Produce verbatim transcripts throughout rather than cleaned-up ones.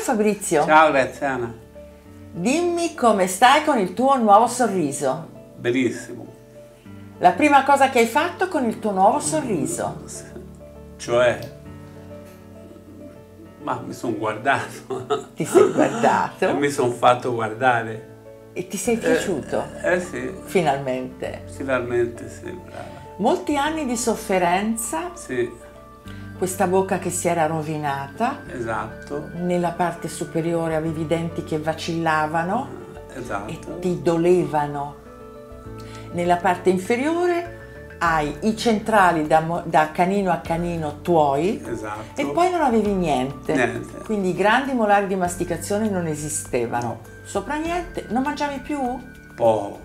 Fabrizio. Ciao Graziana. Dimmi come stai con il tuo nuovo sorriso. Benissimo. La prima cosa che hai fatto con il tuo nuovo sorriso. Cioè, ma mi sono guardato. Ti sei guardato? E mi sono fatto guardare. E ti sei piaciuto? Eh, eh sì. Finalmente. Finalmente sì, brava. Molti anni di sofferenza. Sì. Questa bocca che si era rovinata. Esatto. Nella parte superiore avevi i denti che vacillavano. Esatto. E ti dolevano. Nella parte inferiore hai i centrali da, da canino a canino tuoi. Esatto. E poi non avevi niente. Niente. Quindi i grandi molari di masticazione non esistevano. No. Sopra niente. Non mangiavi più? Poco.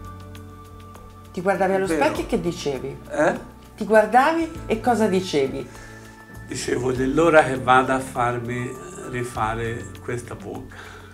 Ti guardavi allo Vero. specchio e che dicevi? Eh? Ti guardavi e cosa dicevi? Dicevo, dell'ora che vado a farmi rifare questa bocca.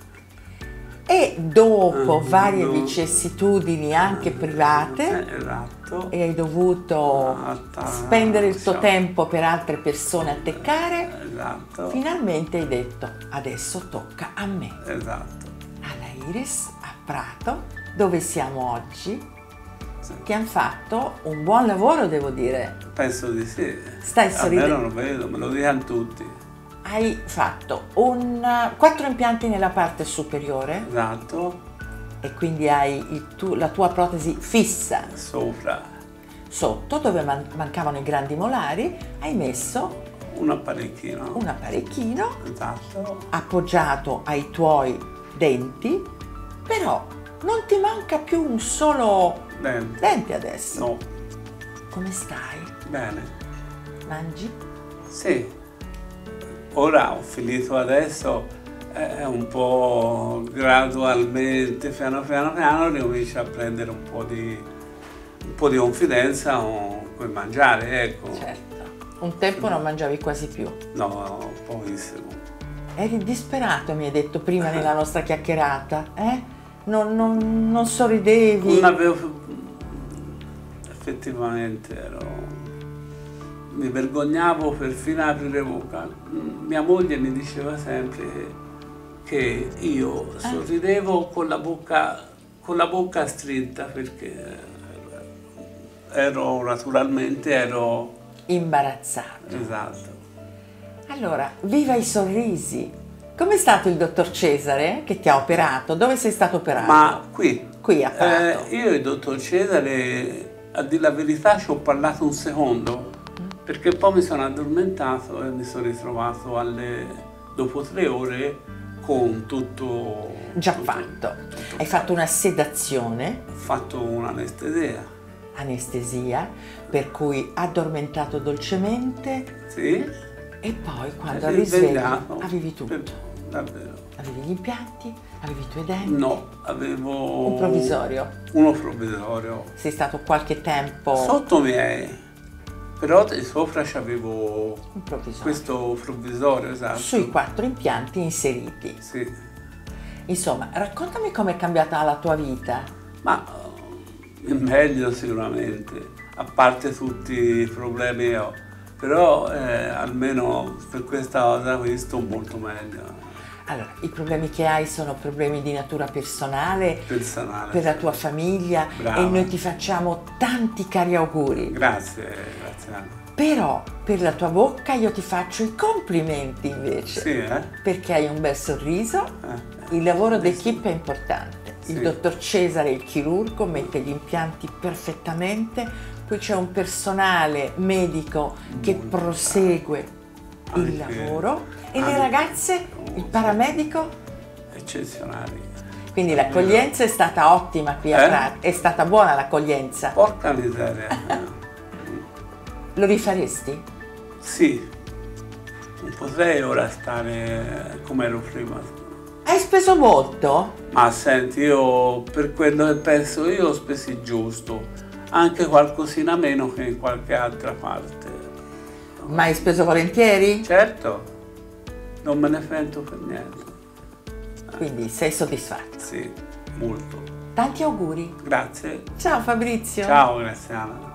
E dopo Ah, varie no. vicissitudini anche private, Eh, esatto. e hai dovuto Ah, spendere il tuo ciao. tempo per altre persone a teccare, Esatto. finalmente hai detto adesso tocca a me. Esatto. Alla Iris a Prato, dove siamo oggi, Sì. che hanno fatto un buon lavoro, devo dire. Penso di sì. Stai sorridendo. Almeno lo vedo, me lo dicono tutti. Hai fatto un, quattro impianti nella parte superiore Esatto. e quindi hai il tu- la tua protesi fissa Sopra sotto, dove man- mancavano i grandi molari, hai messo un apparecchino. un apparecchino Esatto. appoggiato ai tuoi denti, però non ti manca più un solo Dentro. dente adesso. No. Come stai? Bene. Mangi? Sì. Ora ho finito adesso, è un po' gradualmente, piano piano piano, ricomincio a prendere un po' di, un po' di confidenza con mangiare, ecco. Certo. Un tempo non mangiavi quasi più. No, pochissimo. Eri disperato, mi hai detto prima nella nostra chiacchierata, eh? Non, non, non sorridevi. Non avevo... Effettivamente ero... Mi vergognavo perfino ad aprire bocca. Mia moglie mi diceva sempre che io sorridevo con la bocca, con la bocca stretta perché ero naturalmente ero... Imbarazzato. Esatto. Allora, viva i sorrisi! Com'è stato il dottor Cesare che ti ha operato? Dove sei stato operato? Ma qui, Qui a Prato. eh, io e il dottor Cesare, a dire la verità, ci ho parlato un secondo, perché poi mi sono addormentato e mi sono ritrovato alle, dopo tre ore con tutto... Già tutto- fatto. tutto Hai fatto una sedazione, Ho fatto un'anestesia, anestesia, per cui addormentato dolcemente sì. e poi quando e eri sveglio risvegliato. avevi tutto. Per- davvero. Avevi gli impianti, avevi i tuoi denti. No, avevo... Un provvisorio. Uno provvisorio. Sei stato qualche tempo Sotto miei, però di sopra c'avevo un provvisorio. questo provvisorio, esatto. Sui quattro impianti inseriti. Sì, Insomma, raccontami com'è cambiata la tua vita. ma eh, meglio sicuramente, a parte tutti i problemi che ho, però eh, almeno per questa cosa qui sto molto meglio, Allora, i problemi che hai sono problemi di natura personale, personale. per la tua famiglia, Brava. e noi ti facciamo tanti cari auguri. Grazie, Graziano. Però per la tua bocca io ti faccio i complimenti invece. Sì, eh? Perché hai un bel sorriso, Eh, il lavoro d'equipe è importante. Il Sì. dottor Cesare, il chirurgo, mette gli impianti perfettamente, poi c'è un personale medico che Molto prosegue il Anche- lavoro, e le anche- ragazze, il paramedico. Eccezionali. Quindi l'accoglienza è stata ottima qui a Eh? Prato, è stata buona l'accoglienza. Porca miseria. Lo rifaresti? Sì, non potrei ora stare come ero prima. Hai speso molto? Ma senti, io per quello che penso io ho speso il giusto, anche qualcosina meno che in qualche altra parte. Ma hai speso volentieri? Certo, non me ne pento per niente. Quindi sei soddisfatto. Sì, molto. Tanti auguri. Grazie. Ciao Fabrizio. Ciao Graziana.